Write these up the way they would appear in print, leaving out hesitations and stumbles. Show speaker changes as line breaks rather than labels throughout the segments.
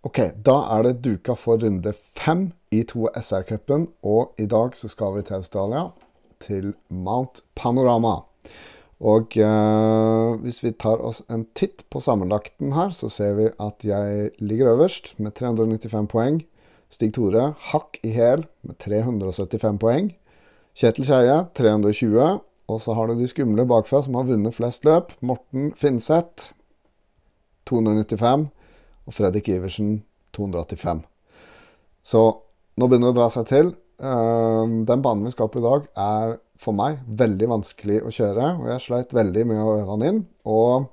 Ok, da det duka for runde 5 i 2 SR-cupen, og i dag så skal vi til Australia, til Mount Panorama. Og hvis vi tar oss en titt på sammenlagten her, så ser vi at jeg ligger øverst med 395 poeng. Stig Tore, hakk i hæl med 375 poeng. Kjetil Skeie, 320. Og så har du de skumle bakfra som har vunnet flest løp. Morten Finseth, 295. Og Fredrik Iversen, 285. Så nå begynner det å dra seg til. Den banen vi skal på i dag for meg veldig vanskelig å kjøre, og jeg sleit veldig med å øve den inn. Og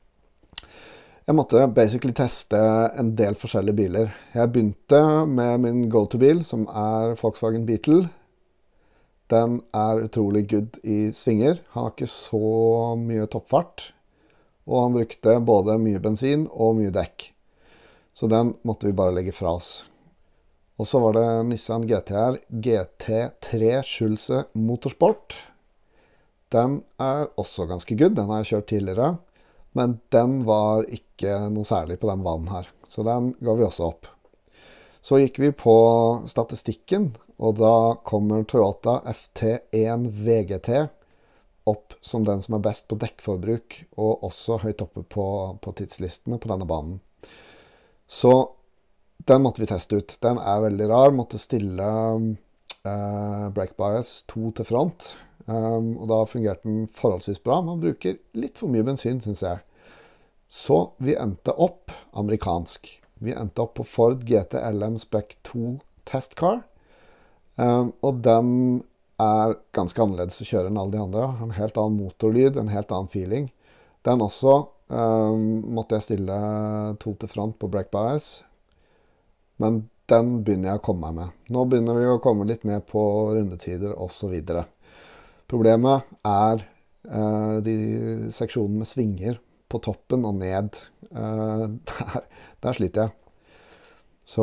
jeg måtte basically teste en del forskjellige biler. Jeg begynte med min go-to-bil, som Volkswagen Beetle. Den utrolig good i svinger. Han har ikke så mye toppfart, og han brukte både mye bensin og mye dekk. Så den måtte vi bare legge fra oss. Og så var det Nissan GT-R Gr.3 Schulze Motorsport. Den også ganske good, den har jeg kjørt tidligere, men den var ikke noe særlig på den banen her. Så den ga vi også opp. Så gikk vi på statistikken, og da kommer Toyota FT1 VGT opp som den som best på dekkforbruk, og også høyt oppe på tidslistene på denne banen. Så den måtte vi teste ut. Den veldig rar, måtte stille brake bias 2 til front, og da fungerte den forholdsvis bra. Man bruker litt for mye bensin, synes jeg. Så vi endte opp amerikansk. Vi endte opp på Ford GT-LM Spec 2 Test Car, og den ganske annerledes å kjøre enn alle de andre. En helt annen motorlyd, en helt annen feeling. Den også måtte jeg stille 2 til front på brake bias, men den begynner jeg å komme meg med. Nå begynner vi å komme litt ned på rundetider og så videre. Problemet de seksjonene med svinger på toppen og ned. Der sliter jeg. Så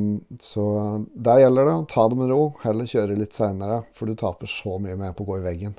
der gjelder det å ta det med ro, heller kjøre litt senere, for du taper så mye med på å gå i veggen.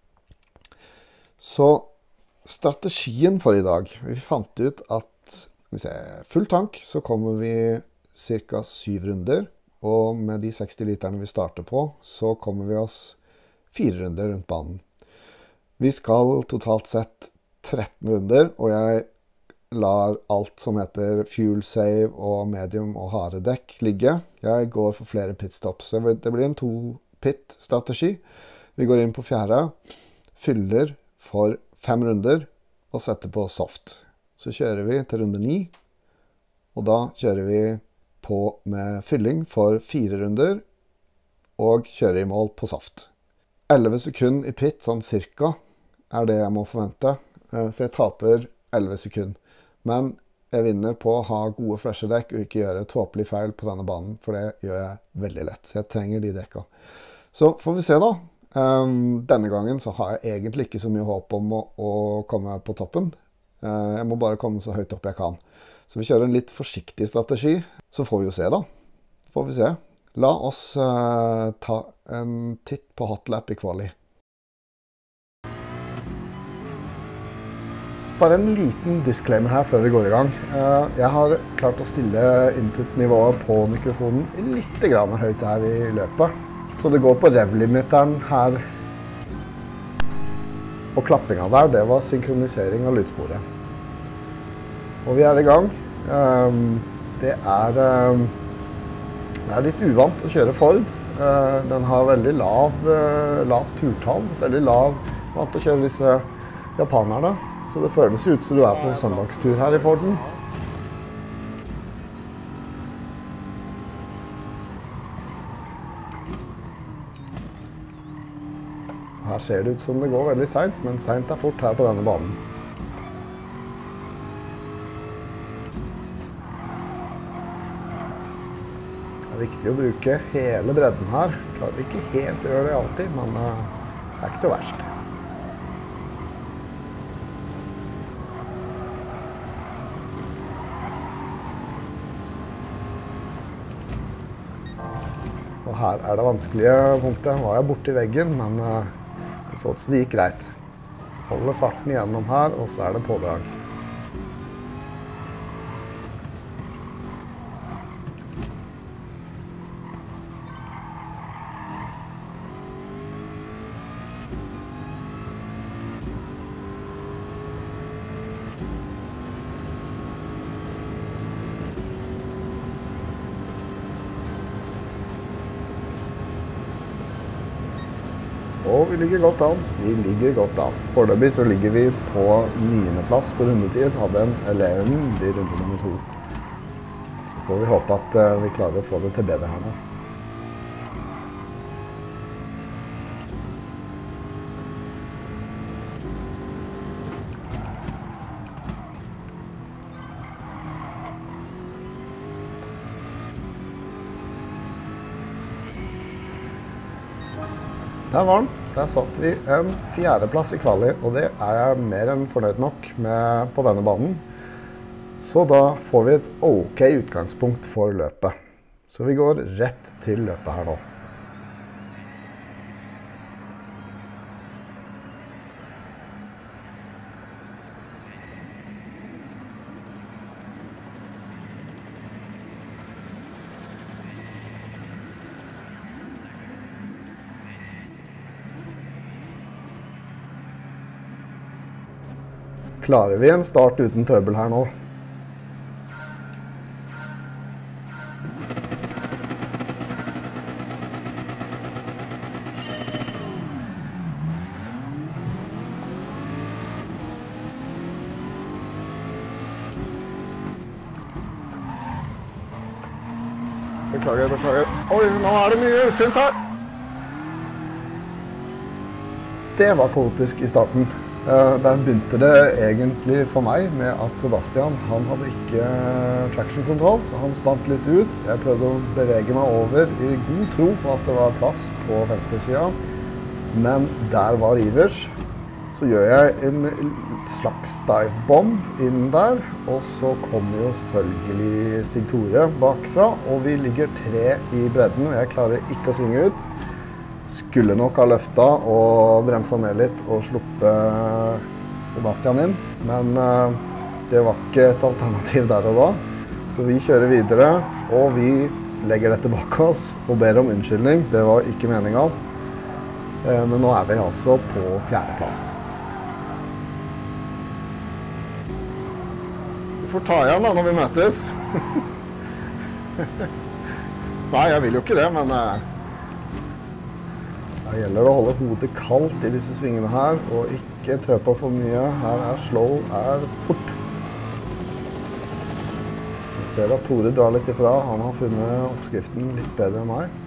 Så strategien for i dag, vi fant ut at full tank, så kommer vi cirka 7 runder, og med de 60 literne vi starter på, så kommer vi oss 4 runder rundt banen. Vi skal totalt sett 13 runder, og jeg lar alt som heter fuel save og medium og harde dekk ligge. Jeg går for flere pitstops, så det blir en 2-pit-strategi. Vi går inn på 4, fyller for 5 runder og setter på soft. Så kjører vi til runde 9, og da kjører vi på med fylling for 4 runder og kjører i mål på soft. 11 sekunder i pit, sånn cirka, det jeg må forvente. Så jeg taper 11 sekunder. Men jeg vinner på å ha gode flashedekk og ikke gjøre tåpelig feil på denne banen, for det gjør jeg veldig lett. Så jeg trenger de dekka. Så får vi se da. Denne gangen så har jeg egentlig ikke så mye håp om å komme på toppen. Jeg må bare komme så høyt opp jeg kan. Så vi kjører en litt forsiktig strategi. Så får vi jo se da. Får vi se. La oss ta en titt på hotlap i kvali. Bare en liten disclaimer her før vi går i gang. Jeg har klart å stille input-nivået på mikrofonen litt grann høyt her i løpet. Så det går på rev-limiteren her. Og klappinga der, det var synkronisering av lydsporet. Og vi i gang. Det litt uvant å kjøre Ford. Den har veldig lavt turtall, veldig vant til å kjøre disse japanerne. Så det føles ut som du på søndagstur her i Forden. Her ser det ut som det går veldig sent, men sent fort her på denne banen. Det viktig å bruke hele bredden her. Klarer ikke helt å gjøre det alltid, men det ikke så verst. Og her det vanskelige punktet. Nå var jeg borte i veggen, men det så ut som det gikk greit. Holder farten gjennom her, og så det pådrag. vi ligger godt an. Vi ligger godt an. Foreløpig så ligger vi på 9. plass på rundetid. Hadde en 11 i runde nummer 2. Så får vi håpe at vi klarer å få det til bedre her nå. Der var den. Der satt vi en 4. plass i kvali, og det er jeg mer enn fornøyd nok med på denne banen. Så da får vi et ok utgangspunkt for løpet. Så vi går rett til løpet her nå. Klarer vi en start uten trøbbel her nå? Beklager. Oi, nå er det mye ufint her! Det var kaotisk i starten. Der begynte det egentlig for meg med at Sebastian, han hadde ikke traction-kontroll, så han spant litt ut. Jeg prøvde å bevege meg over i god tro på at det var plass på venstre siden, men der var Ivers. Så gjør jeg en slags dive-bomb inn der, og så kommer jo selvfølgelig Stig Tore bakfra, og vi ligger 3 i bredden, og jeg klarer ikke å svinge ut. Skulle nok ha løftet og bremset ned litt og sluppet Sebastian inn, men det var ikke et alternativ der og da. Så vi kjører videre, og vi legger dette bak oss og ber om unnskyldning. Det var ikke meningen. Men nå er vi altså på 4. plass. Du får ta igjen da når vi møtes. Nei, jeg vil jo ikke det, men det gjelder å holde hodet kaldt i disse svingene her, og ikke trø på for mye. Her er slow, fort. Jeg ser at Tore drar litt ifra. Han har funnet oppskriften litt bedre enn meg.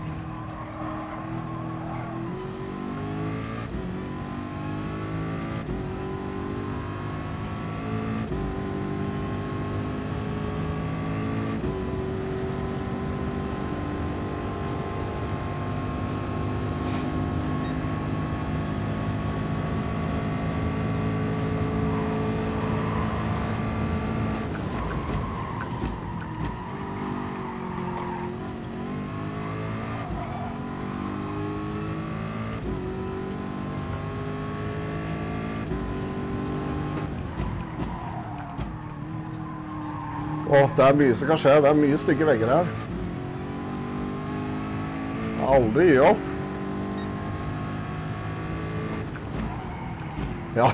Det er mye som kan skje. Det er mye stygge vegger her. Aldri gi opp. Ja.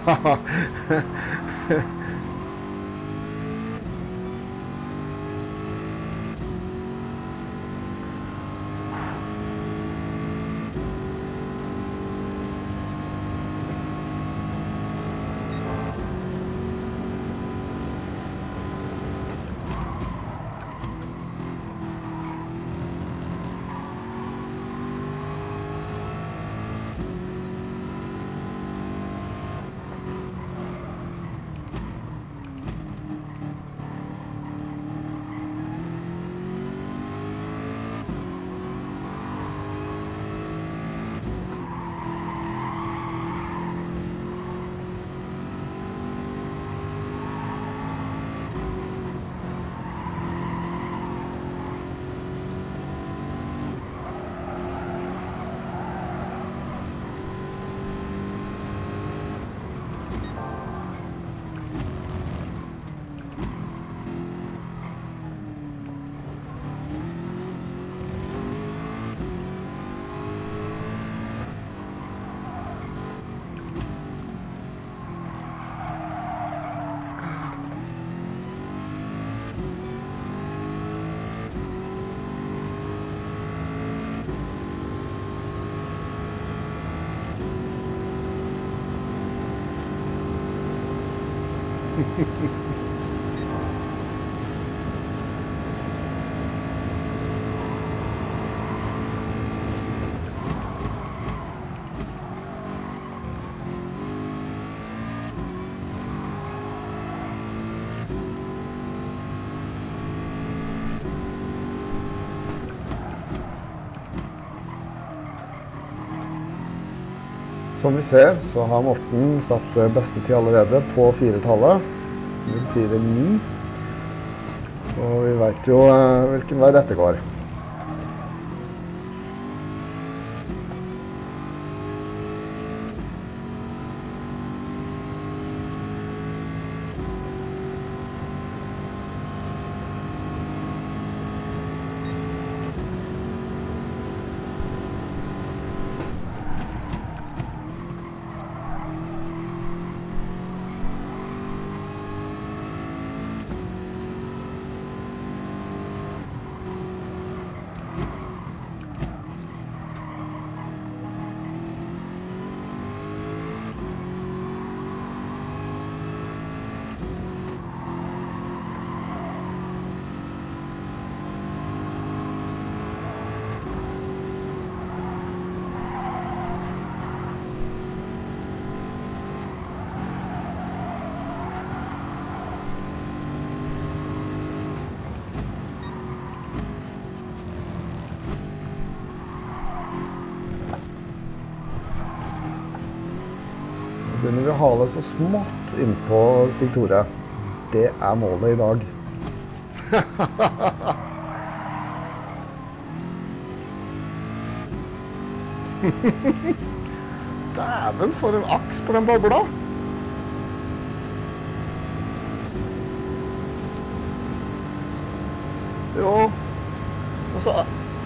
Som vi ser, så har Morten satt beste tid allerede på 4-tallet, 049. Så vi vet jo hvilken vei dette går. Begynner vi å hale så smått inn på Stig Tore. Det målet i dag. Dæven, for en aks på den bobla! Jo, og så...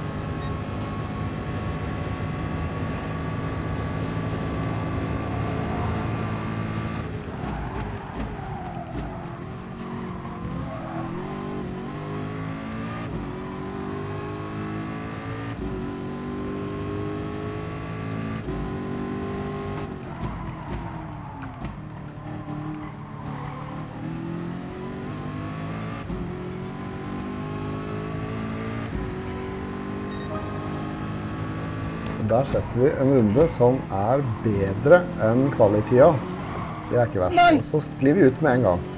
Der setter vi en runde som bedre enn kvalitida. Det ikke verst. Og så sklir vi ut med en gang.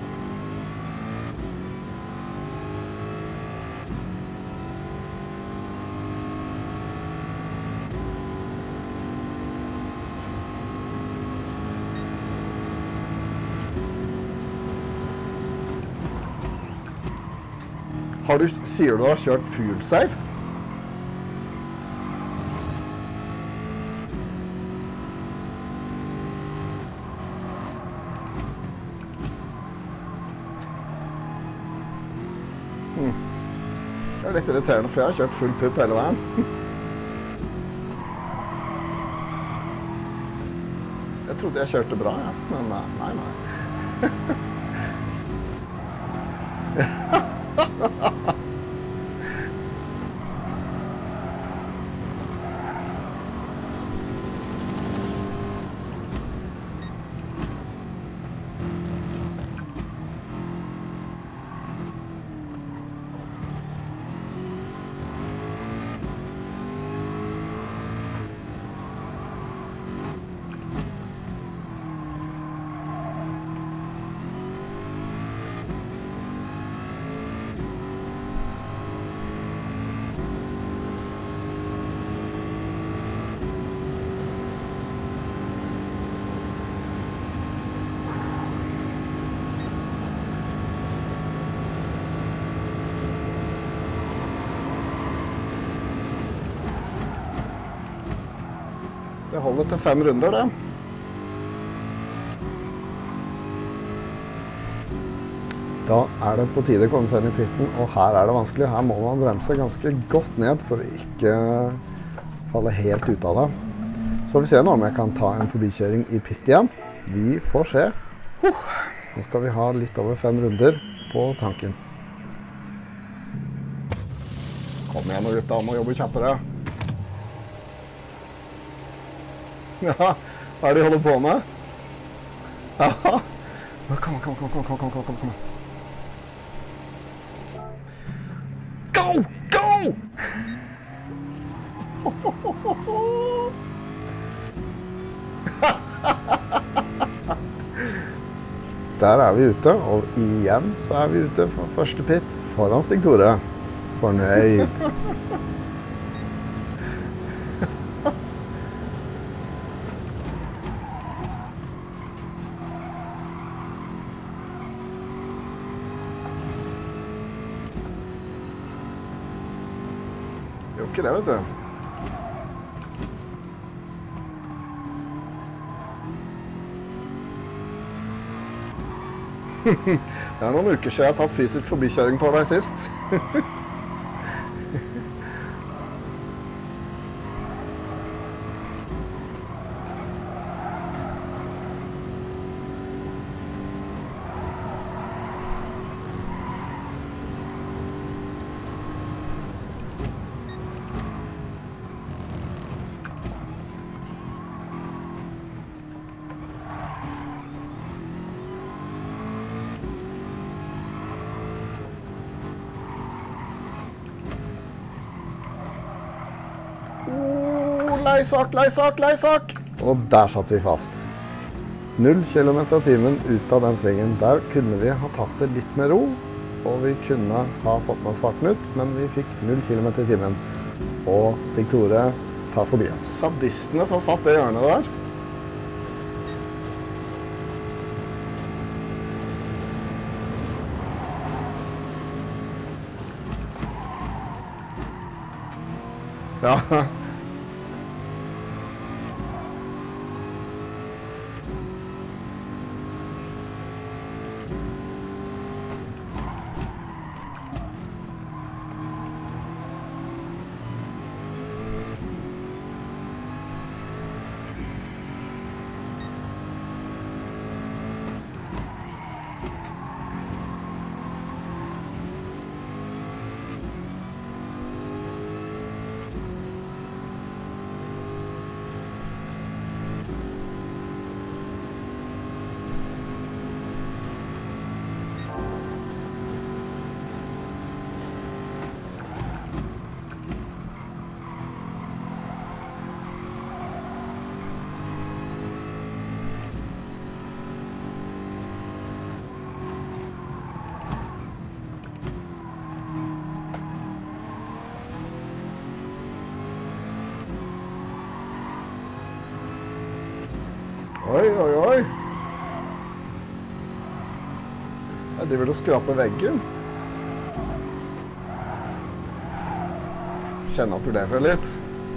Sier du har kjørt fuel safe? Det litt irriterende, for jeg har kjørt full pupp hele veien. Jeg trodde jeg kjørte bra, ja. Men nei. Det holder til 5 runder, det. Da det på tide å komme seg inn i pitten, og her det vanskelig. Her må man bremse ganske godt ned for å ikke falle helt ut av det. Så får vi se nå om jeg kan ta en forbikjøring i pitt igjen. Vi får se. Nå skal vi ha litt over 5 runder på tanken. Kom igjen nå, gutta, må jobbe kjappere. Ja, hva det de holder på med? Ja, Kom. Go! Der vi ute, og igjen så vi ute for første pit foran Stig Tore. Fornøyd. Jo, ikke det, vet du. Det noen uker siden jeg har tatt fysisk forbikjøring på deg sist. Leisak! Og der satt vi fast. 0 kilometer i timen ut av den svingen. Der kunne vi ha tatt det litt med ro, og vi kunne ha fått med oss farten ut, men vi fikk 0 kilometer i timen. Og Stig Tore tar forbi oss. Sadistene som satt det hjørnet der. Ja. Oi. Jeg driver og skraper veggen. Kjenner at du lever litt.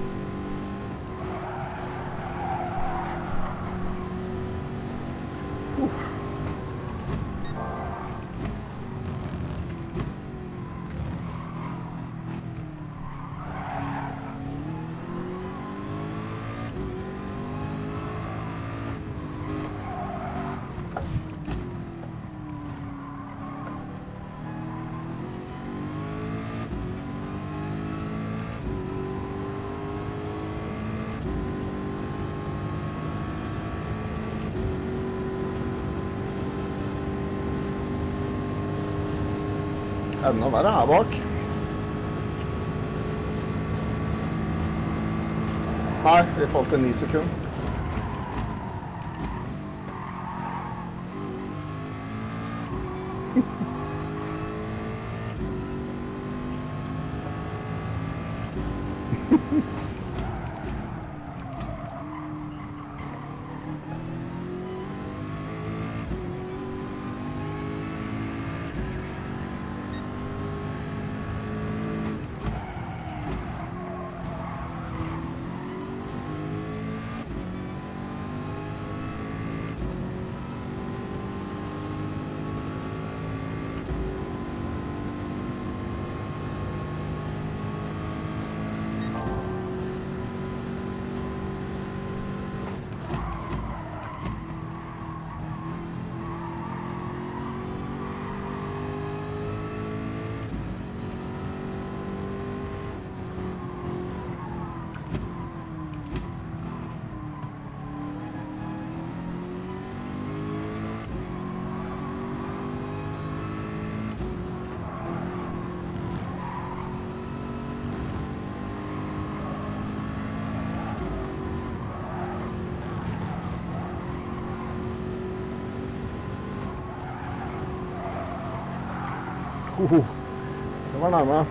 Enda verre her bak. Nei, vi falt til 9 sekunder. Det var nærme.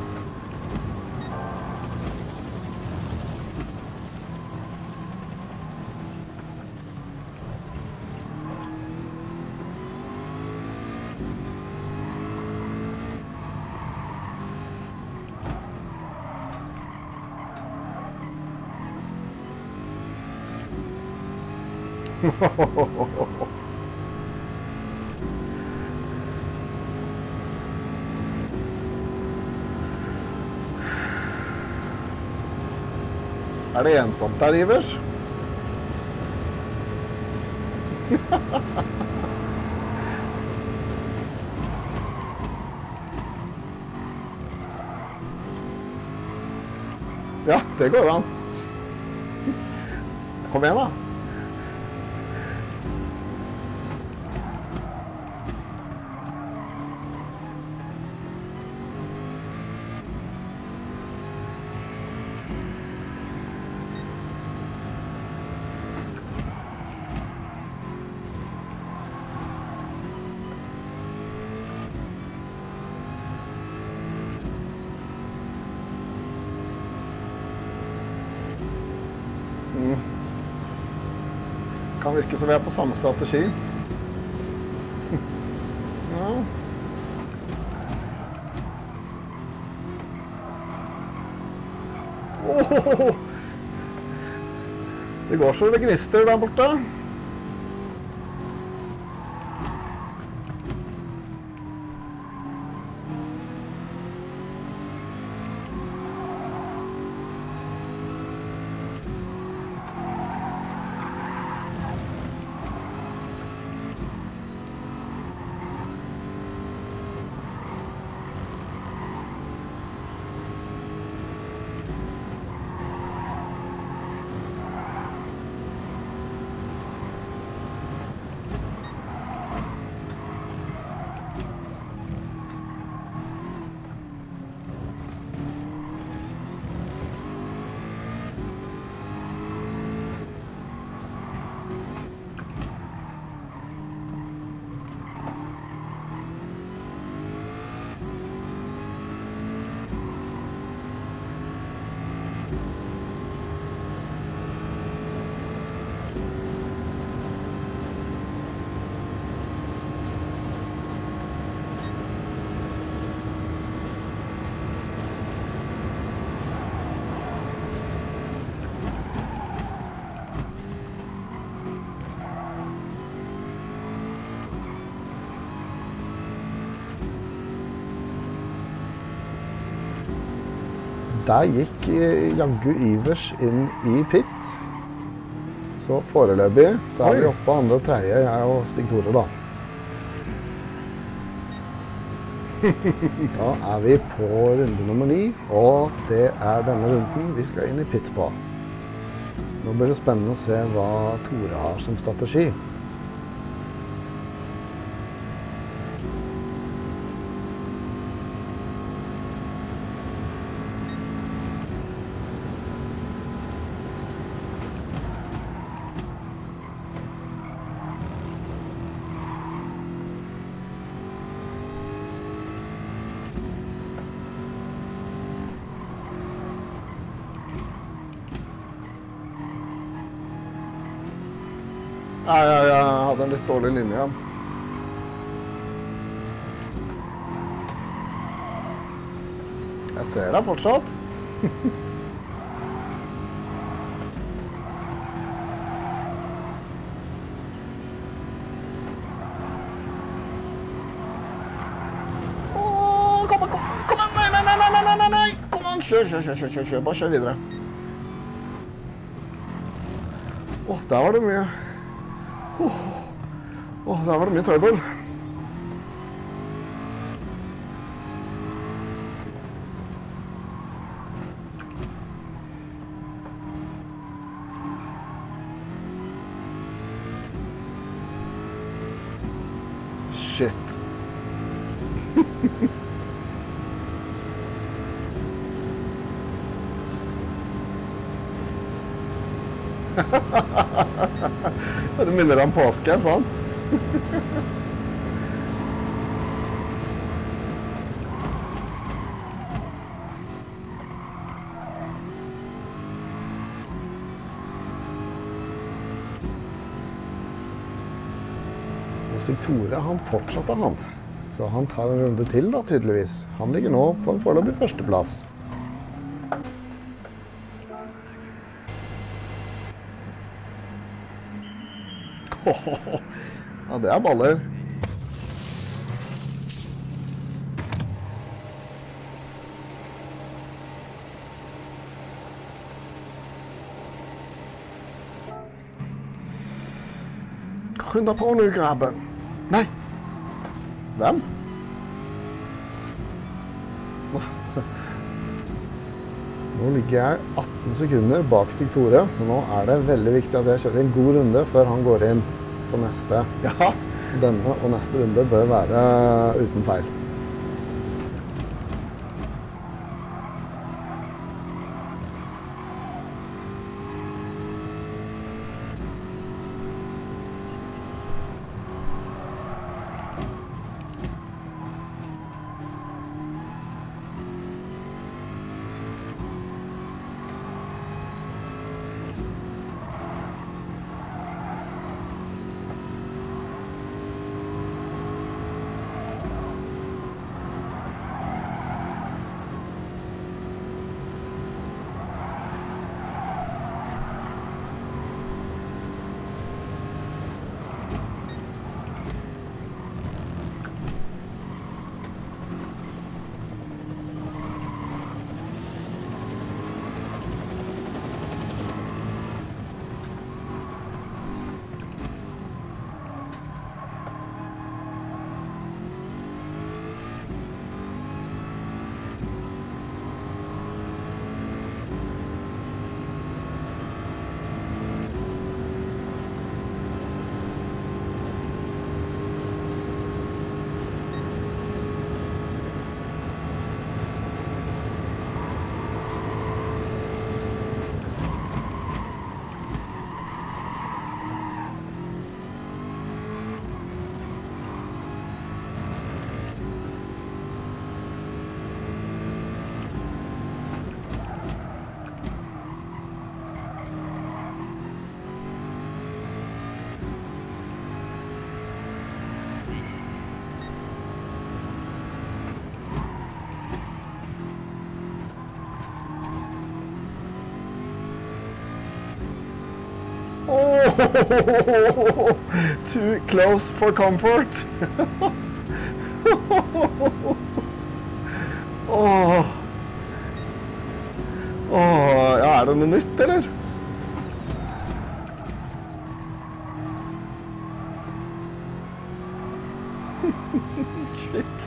Er det ensomt der, Ivers? Ja, det går an. Kom igjen da. Kan virke som vi er på samme strategi. Ja. Det går så det gnister der borte. Der gikk jaggu Ivers inn i pit. Så foreløpig så er vi oppe på andre og tredje, jeg og Stig Tore da. Da er vi på runde nummer 9, og det er denne runden vi skal inn i pit på. Nå blir det spennende å se hva Tore har som strategi. Jeg hadde en litt dårlig linje. Jeg ser deg fortsatt. Kom an, nei. Kom an, kjør, bare kjør videre. Der var det mye. Der var det mye trøbbel. Shit. Det minner om påske, sant? Stig Tore, han fortsatte han. Så han tar en runde til da, tydeligvis. Han ligger nå på en foreløpig førsteplass. Ja, det er baller. Skynda på nu, grabben. Nei. Hvem? Nå ligger jeg 18 sekunder bak Stig Tore, så nå er det veldig viktig at jeg kjører en god runde før han går inn på neste. Ja. Så denne og neste runde bør være uten feil. Oh, too close for comfort. Åh. Åh, ja, er det noe nytt, eller? Shit.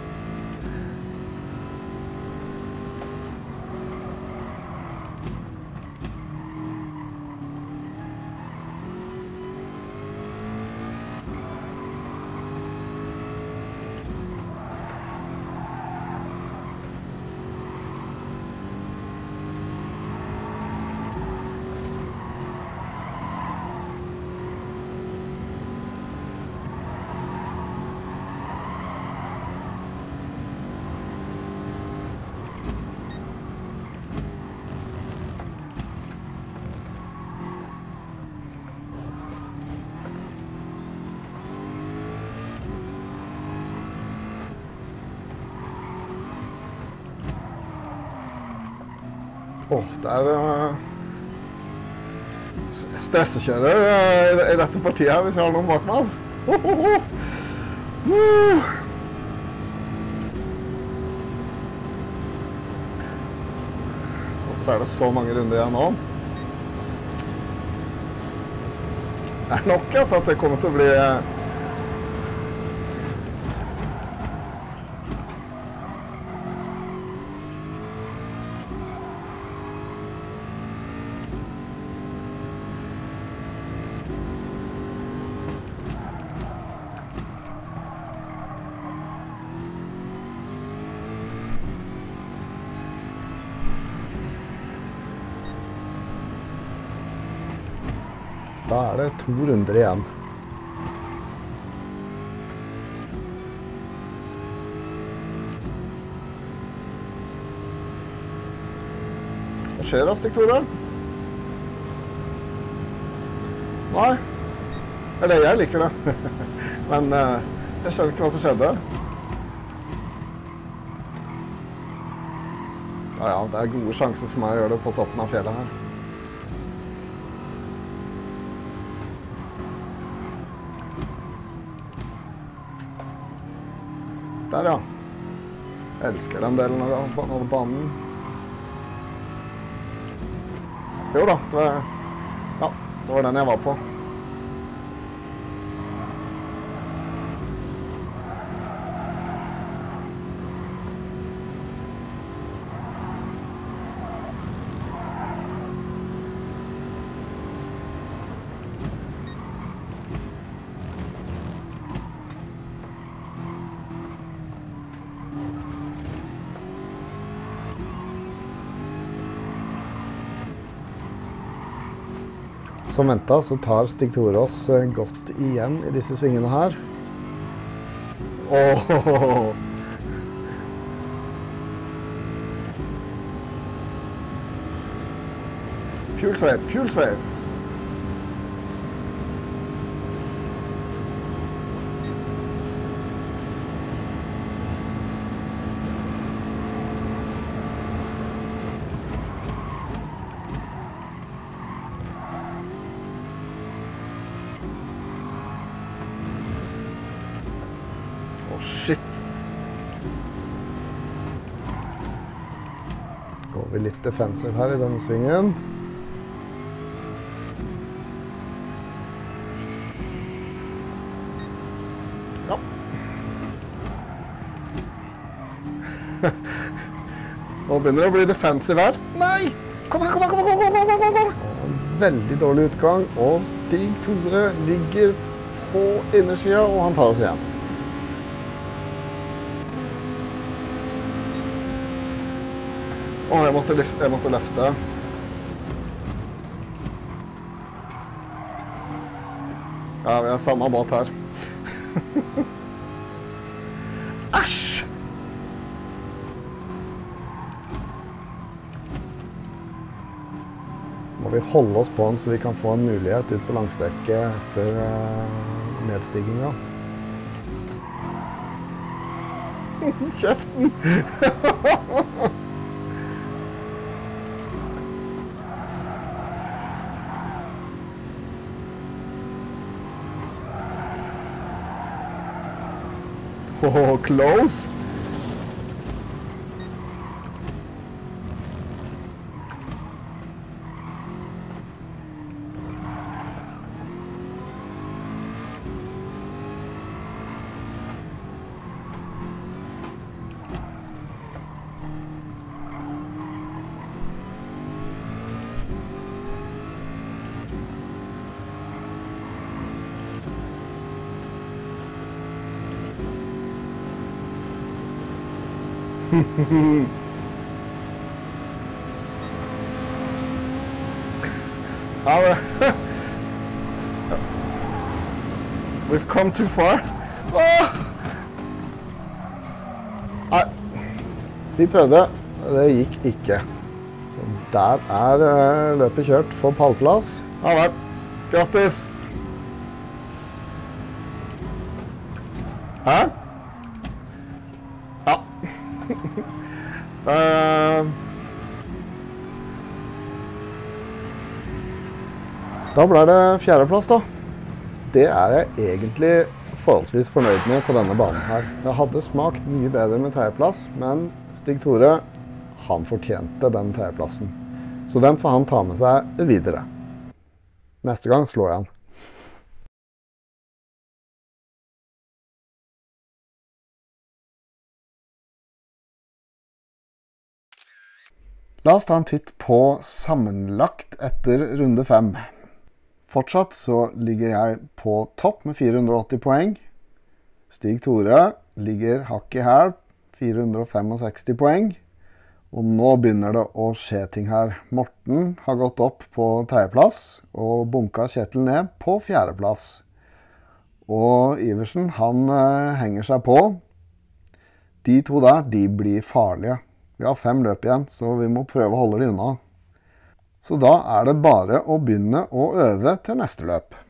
Det er stressekjører i dette partiet her, hvis jeg har noen bak meg. Og så er det så mange runder igjen nå. Det er nok at det kommer til å bli... Da er det 2 runder igjen. Hva skjer da, Stig Tore? Nei. Eller jeg liker det. Men jeg skjønner ikke hva som skjedde. Ja, det er gode sjanser for meg å gjøre det på toppen av fjellet her. Der, ja. Jeg elsker den delen av banen. Jo da, det var den jeg var på. Som ventet så tar Stig Tore oss godt igjen i disse svingene her. Åh! Fuel save, fuel save! Shit. Går vi litt defensive her i denne svingen. Ja. Nå begynner det å bli defensive her. Nei! Kom her! Veldig dårlig utgang, og Stig Tore ligger på innersida, og han tar oss igjen. Jeg måtte løfte. Ja, vi har samme båt her. Æsj! Må vi holde oss på den så vi kan få en mulighet ut på langstrekket etter nedstigninga. Kjeften! Oh, close. We've come too far. Nei, vi prøvde, det gikk ikke. Så der er løpet kjørt for pallplass. Ja vel, grattis! Hæ? Ja. Da ble det fjerdeplass da. Det er jeg egentlig forholdsvis fornøyd med på denne banen her. Jeg hadde smakt mye bedre med tredjeplass, men Stig Tore, han fortjente den tredjeplassen. Så den får han ta med seg videre. Neste gang slår jeg han. La oss ta en titt på sammenlagt etter runde 5. Fortsatt så ligger jeg på topp med 480 poeng. Stig Tore ligger hakk i hæl, 465 poeng. Og nå begynner det å skje ting her. Morten har gått opp på tredjeplass, og bunka Kjetil ned på fjerdeplass. Og Iversen, han henger seg på. De to der, de blir farlige. Vi har 5 løp igjen, så vi må prøve å holde de unna. Så da er det bare å begynne å øve til neste løp.